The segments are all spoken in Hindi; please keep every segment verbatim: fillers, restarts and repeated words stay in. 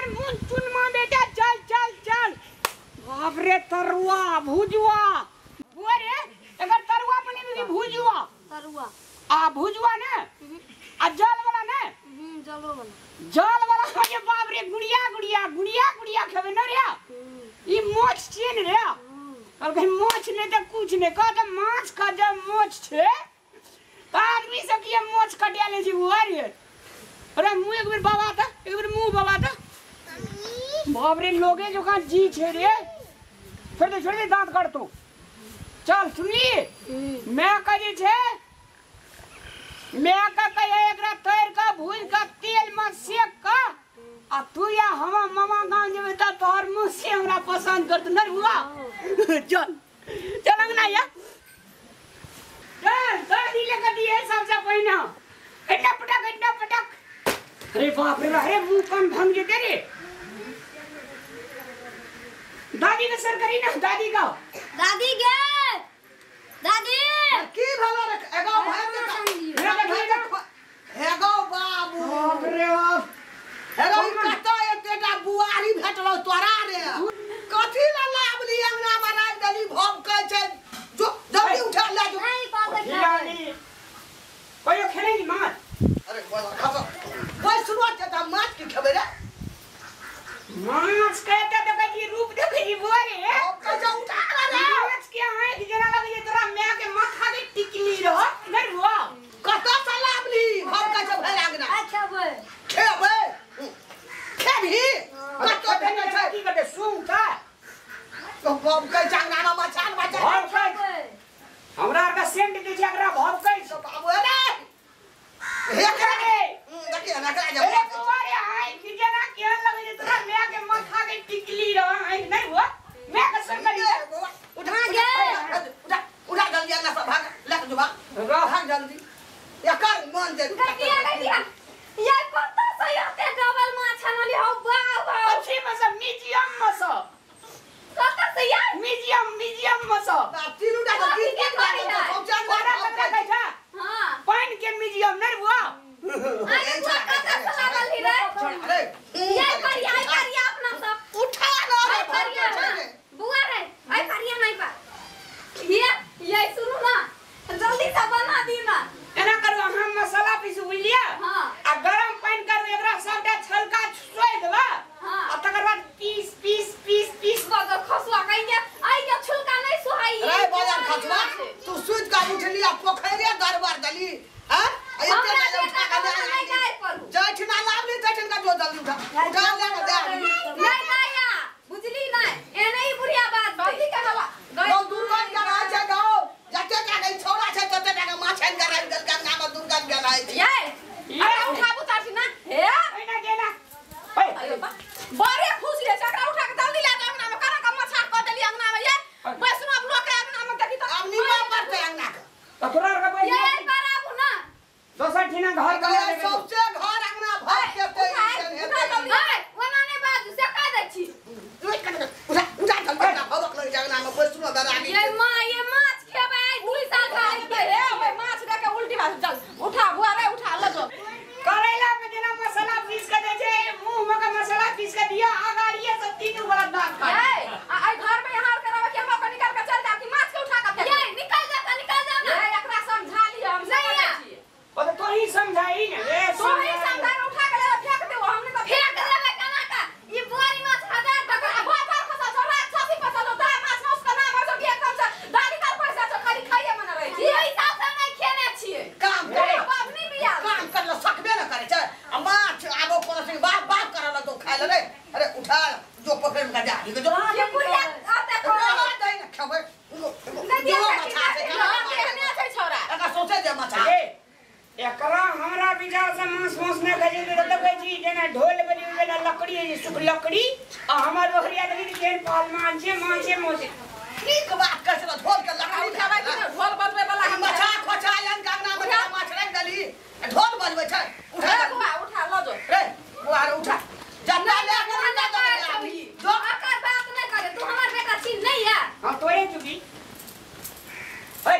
मुन चुनमा बेटा चल चल चल बाप रे तरुआ भुजुआ बोरे अगर तरुआ बनी भी भुजुआ तरुआ आ भुजुआ ने आ जल वाला ने हम्म जल वाला जल वाला खाए बाप रे गुड़िया गुड़िया गुड़िया गुड़िया खावे न रे ई मोछ छे ने रे और कहीं मोछ ने त कुछ ने का त माछ का जब मोछ छे आदमी सब के मोछ कटिया ले छी ओरे अरे मुंह एक बार बाबा था एक बार मुंह बाबा था बाप रे लोगे जो का जी छे रे फिर तो छोड़ दे दांत काट तू चल सुनी मैं का जे छे मैं का कहे एकरा तैर का भूल का तेल में सेक का आ तू या हम मामा गांव जेबे त तोहर मुंह से हमरा पसंद करत न हुआ चल चल अंगना या चल दादी लेकर दिए सबसे पहिना इतना पटक इतना पटक अरे बाप रे अरे मुंह कम भंग जे तेरे दादी का सर करी ना दादी का दादी गे दादी की भलो रे एगो भाई के एगो बाबू बाप रे बाप एगो कतो एतेटा बुआरी भेटलो तोरा रे कथि ला लाबली अंगना बना दली भोग के छै जो जल्दी उठा ले जो नहीं पापा खिलानी कोई खेलेगी मार अरे बोल खा कोई शुरुआत त माछ के खेबे रे माछ कहता तो कभी रूप देखी बोरे कजा उठा रे माछ के है कि जना लगे तोरा मैं के माथा के टिकली रह घर हुआ कतो सा लाबली भोग के छै भर अंगना अच्छा बे खेबे खेबी कतो देने छै की करते सुन का तो भोग के अंगना में मचान बचा भाव कई हमरा का सेंट दे जकरा भाव कई तो बाबू रे हे करे देखिए ना करे अरे तुम्हारे हाय कि जना के लगे तोरा मैं के माथा के टिकली रह है नहीं हुआ मैं का सर करी उठा गे उठा उठा जल्दी अंगना से भाग लेके जो भाग भाग जल्दी या कर मन दे गटिया गटिया ये कतो सही होते डबल माछ वाली हो वाह वाह अच्छी मसा म्यूजियम मसा कतो सही म्यूजियम म्यूजियम मसा तीन उठा तो तीन तीन का पहुंचा बड़ा पकड़ा गई था हां पानी के म्यूजियम नहीं हुआ अरे वो कतो सलागल ही रे अरे ये करिया ये करिया अपना सब उठा ना आई करिया ना बुआ रे आई करिया नहीं पा ये ये सुनो ना जल्दी से बना दी ना एना करो हम मसाला पीस उलिया हां आ गरम पानी करो एकरा सबटा छलका छोड़ देबा हां आ तकर बाद पीस पीस पीस पीस बगर खसवा कहिया आई के छुलका नहीं सुहाई अरे बाजार खचवा तू सूत का उठली आ पोखरे दरबार गली हां एते ना उठा के ले जठ ना लावली तठन का जो जल्दी उठा उठा ले दे नहीं नहीं बुझली नहीं ए नहीं बुढ़िया बात जल्दी के हवा गौ दुर्गन का राज है गौ जते का गई छोरा छै तते का माछन का राज गल गंगा में दुर्गन के राज ये अरे उठा बुतासी ना हे एना गेना ओए बड़े खुश रे चकरा उठा के जल्दी ला के अंगना में करा का मछा क देली अंगना में ये बस सुन अब लोग के अंगना में देखी तो अब नीमा पड़ते अंगना का तो तोरा का भाई ये बराबर ना दोसर ठीना घर का गए सबसे घर अंगना भर के ते उठा जल्दी वो माने बात से का दे छी उठा उठा जल्दी ना भवक लग अंगना में बस सुनो दरानी ये मां ये माछ खेबे दुई साल खाई के हे ओए माछ दे के उल्टी बात चल उठा बुआ रे उठा ल जो करेला में जना मसाला पीस के दे छे मुंह में का मसाला पीस के दिया आगाड़िए सब तीन बड़ा दांत खा ए आई घर में हार करावे के हम निकाल के चल जाती माछ के उठा के ये निकल जा निकल जा ना एकरा समझा लियो हम समझ छी ओ तो ही समझाई ना ए तो ही समझा उठा के ले फेंक दे हमने तो फेंक देवे कना का ये बुआरी माछ हजार टका बहुत बार खसा छोरा छासी पचलो दा माछ माछ का नाम जो के एकदम से दादी का पैसा तो खाली खाइए मन रही छी ई हिसाब से नहीं खेने छिए काम करे बाप नहीं बिया काम कर लो सकबे ना करे छै माछ आगो पड़ोसी बाप बाप करला तो खाइ ले रे अरे उठा जो पकड़ का जा जो ये बुढ़िया आते को दे ना खबर जो मछा से कहने छै छोरा एका सोचे जे मछा एकरा हमरा विचार से मांस मांस ने गजे दे देबे जी जेना ढोल बनी वाला लकड़ी सुख लकड़ी आ हमर बकरिया दे केन पाल मान छे मान छे मोसे ठीक बात कर से ढोल के लकड़ी उठावे कि ढोल बजवे वाला मछा खोचा यन गांगना में माछ रंग गली ढोल बजबै छै उठा बुआ उठा ल जो रे बुआ उठा जन्ना ले के ना दे जो आकर बात नहीं करे तू हमर बेटा छी नहीं है हां तोरे चुकी ओए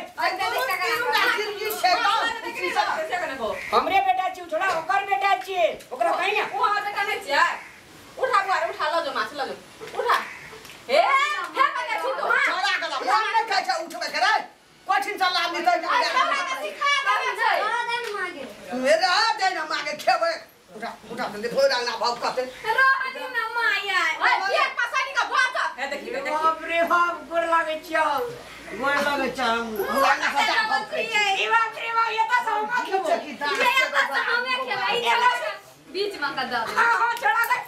हमरे बेटा छी छोड़ा ओकर बेटा छी ओकरा कहीं ना वो बेटा नहीं छी उठा बुआरी उठा लो जो माछ लो जो उठा हे हे के छी तो हां छोड़ा के ला मन नहीं कहै छै उठबे करे कठिन चल लाभ नहीं तो हमरा के सिखा देबे छै हां दे न मागे मेरा दे न मागे खेबे उठा उठा दे भोर अंगना भाव कते रोहनी न माया ए एक पसानी का भात हे देखी देखी बाप रे बाप गोर लागे छियौ गोर लागे छम अंगना सजा भाव के ई बाप रे बाप ये तो सहमा खेबो ये तो हमें खेबै चलो बीच में का दे हां हां छोड़ा दे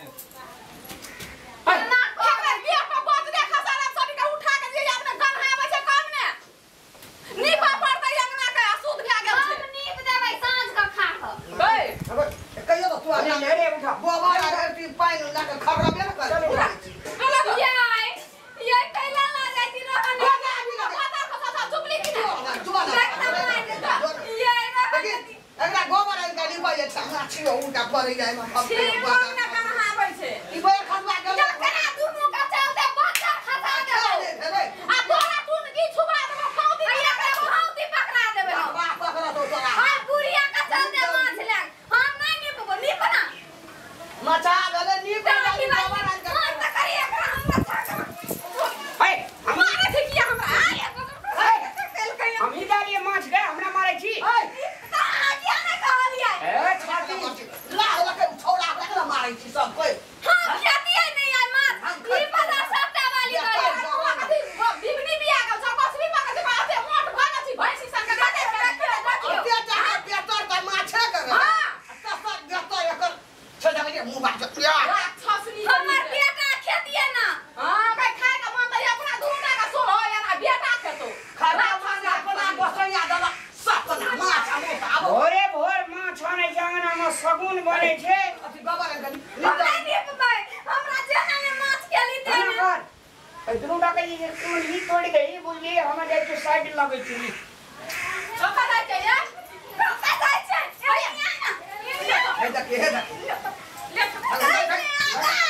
ना खेबै बिया को बात देखा सारा सनी का उठा के जे अपने गन्हावे छै काम ने नीपा पड़तै अंगना के अशुद्ध भए गेल छै हम नीप देबै साँझ का खा के अब कहियो तो तू अरे अंगना रे उठा गोबर आ रे पानी ला के खबरबे न कर चलो ये आई ये कैला ला जाती रहने पता खसा चुपली की ये एकरा गोबर आ के निपै छै हमरा छियो उठा पड़ै जाय में अब ठीक ना कहां आबै छै ई बे खसवा गेल करा दुनु का चलते बच्चा खसा देबे आ तोरा टूट की छुबा देबे खौती भैया के खौती पकड़ा देबे वाह पकड़ा तो तोरा हां बुढ़िया का चलते माछ लाग हम नहीं निपबो निपना मचा गले निप डाली गोबर आ के मार त करी एकरा हम मचा हे हम मारे थी किया हमरा आय तेल कहियो हम इधर ये माछ गए हमरा मारे छी किया ने कहलिए ए छाती ला ला के छोड़ा के मारै छी सब कोई हम खेती है नहीं आय माछ ई पता सट्टा वाली कहियो बिगनी बिया का चकस भी पका से बाते मोट भागा छी भैंसी संग गाते अते चाहे पेटर त माछे करे हां तस गतो एकर छजा के मुंह बात या राक्षसनी हमर बेटा खेती है ना हां भाई खाए का मन त अपना दूटा का सो हो या ना बेटा खेतो खरा मांगा अपना गोसैया दला सपना माछ आबो आबो भोरे भोर माछ आने जांगना में सगुन बने छे अथी गोबर आ गली हम नहीं निपबै हमरा जेना में माछ केली दे खाना कर ए दुनुटा के ये कुंडली तोड़ गई बुझली हम जाय के साइड लगे छी चोखा जाय छै या चोखा जाय छै ए ना हे देख हे देख ले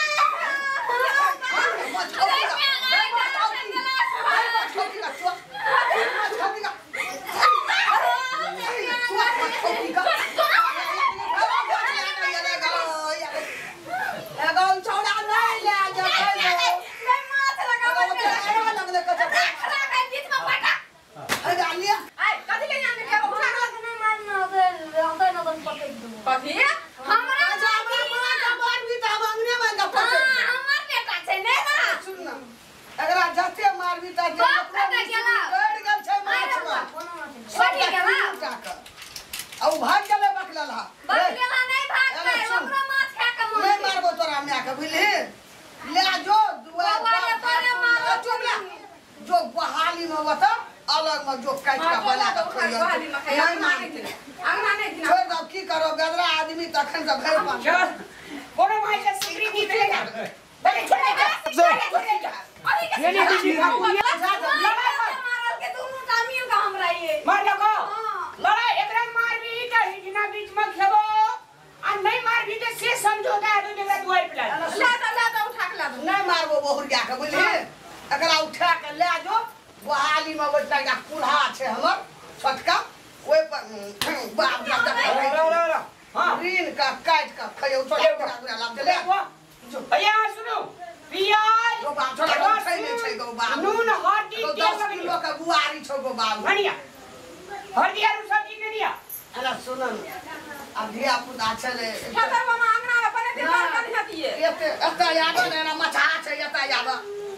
कथी हमरा जाबे माछ मार भी त अंगने में गप्पा हमर बेटा छै ने ना सुन ना अगर जते मारबी त बाप कटा गेला गड़ गेल छै माछ सटी गेला औ भाग गेले बकलला बकलेला नहीं भागतै ओकरा माछ खा के नहीं मारबो तोरा मैं के बुझली ले जो दुआ बाबा तोरे मारो चुपला जो बहाली में बता अलग में जो काट के बना के खोइयो नहीं मारी अंगना नहीं दिना छोड़ दो की करो गदरा आदमी तखन से घर पर चल कोनो भाई से सुकरी की मिलेगा बड़े छोटे जा अभी के ये नहीं जी खाऊ ये मारल के दोनों टामियो का हमरा ये मार लगो लड़ाई एकरा मार भी त हिजना बीच में खेबो आ नहीं मार भी त से समझौता है तो जगह दुआर पे ला ले तो ले तो उठा के ला दो नहीं मारबो बहुरिया के बुझली एकरा उठा के ले जो बहाली में बैठा का कुल्हा छे हमर छोटका ओइ पर बाप ला ला हां रीन का काट का खयो छोटे पूरा लाभ दे ले भैया सुनो पियाज गो बाप छोटा गो खाइ नै छै गो बाप नून हल्दी तो तेल दस किलो का बुआरी छौ गो बाप धनिया हल्दी आरु सब्जी ने दिया अरे सुन अब धिया पुता छले खेतर में अंगना में पने दिन बार कर हतिए एते एते याद ने ना मछा छै एते याद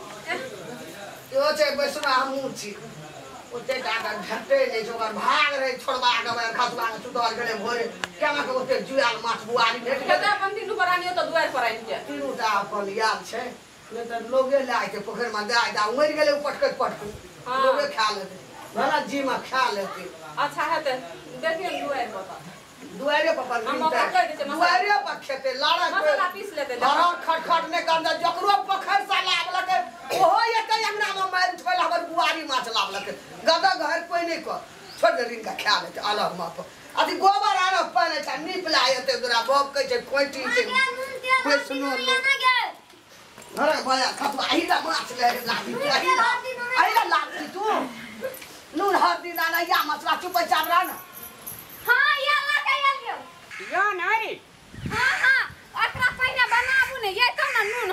यो छै बैसना हमहु छी ओते टाका घटे नै छै ओकर भाग रे छोड़बा के खसबा के सुतल गेले भोरे केना के ओते जुआल माछ बुआरी भेट गेल खेतर पंती नु परानियो तो दुआर पर आइन के तीनू टा अपन याद छै नै त लोगे लाय के पोखर में दाय दा मरि गेले पटकत पटकत लोगे खा लेते भला जी में खा लेते अच्छा है ते देखिए दुआर बता दुआरे पर पर हम मौका कर देते दुआरे पर खेते लाड़ा मसाला पीस लेते हरा खटखट ने कर दे जकरो पोखर सा लागल के ओहो एते अंगना में मार छोल हमर बुआरी माछ लागल के गदा घर कोई नहीं को छोड़ दे रिंग का खा लेते अलग माप अथी गोबर आरो पानी छ नीप लायते दुरा बाप कह छै कोठी छै कोई सुनो लो अरे भया खतवा आइला माछ ले लागी आइला आइला लागी तू नून हल्दी दाना या मसला चुप चावरा ना हां या लगा या लियो या नारी हां हां एकरा पहिले बनाबू ने ये तो ना नून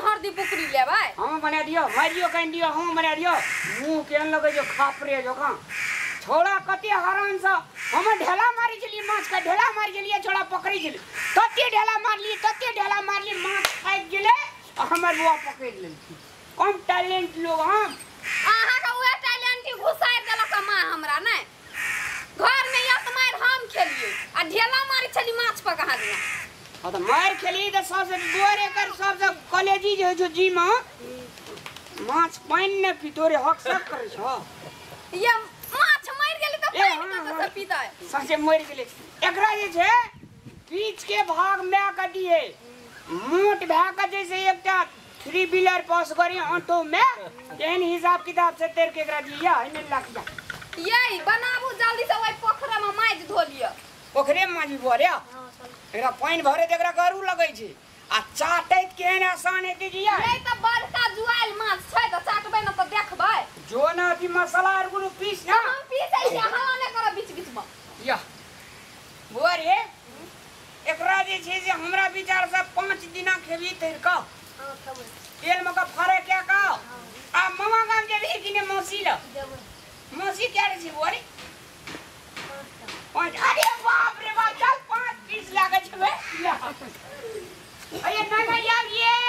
दियो मारियो कहीं दियो हम मरे दियो मुंह केहन लगे जो खापरे जो का छोड़ा कते हरान सा हम ढेला मारी चली माछ का ढेला मारी चली छोड़ा पकड़ी चली कते ढेला मार ली कते ढेला मार ली माछ खाइ गेले हमर बुआ पकड़ लेलकी कम टैलेंट लोग हम आहा का उहे टैलेंट की घुसाइ देलक मां हमरा नै घर में एक मार हम खेलिए आ ढेला मारी चली माछ पर कहां दिया हां त मार खेली त सबसे बोरे कर सबसे कॉलेजी जे जो जी में माछ पानी न पितोरे हक सब करे छ ये माछ मर गेली त पानी कत से पीतै सचे मर गेली एकरा जे छै बीच के भाग में क दिए मोट भाग जैसे एकटा थ्री व्हीलर पास करी ऑटो में एहन हिसाब किताब से तेर के एकरा दिया है लाख जा यही बनाबू जल्दी से ओइ पोखरा में माछ धो लियो पोखरे में माछ भरे एकरा पानी भरे त एकरा गरू लगै छै आ चाटैत केहन आसान हेतै जिया नहीं त बड़का जुआल माछ छै त चाटबै न त देखबै जो ना अथी मसाला आर गुरु पीस ना हम पीसै छी हल्ला नै कर बीच बीच में या बोरे एकरा जे छै जे हमरा विचार से पाँच दिना खेबी तैर का हां खबै तेल में का फरे क्या का आ मामा गाम जे भी किने मौसी ल मौसी क्या रे छी बोरी पाँच अरे बाप रे बाप चल पाँच पीस लागे छबे अरे ना ना यार ये